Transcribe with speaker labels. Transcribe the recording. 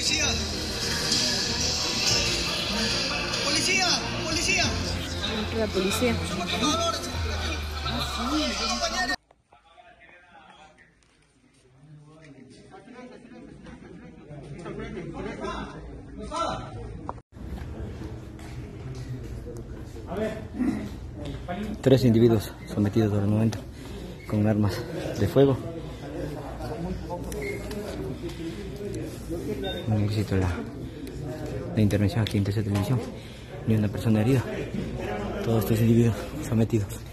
Speaker 1: Policía. Policía. Policía.
Speaker 2: La policía.
Speaker 1: Por favor. Compañero.
Speaker 3: Tres individuos sometidos al momento con armas de fuego. No necesito la intervención aquí en Tercera Televisión, ni una persona herida. Todos estos individuos sometidos.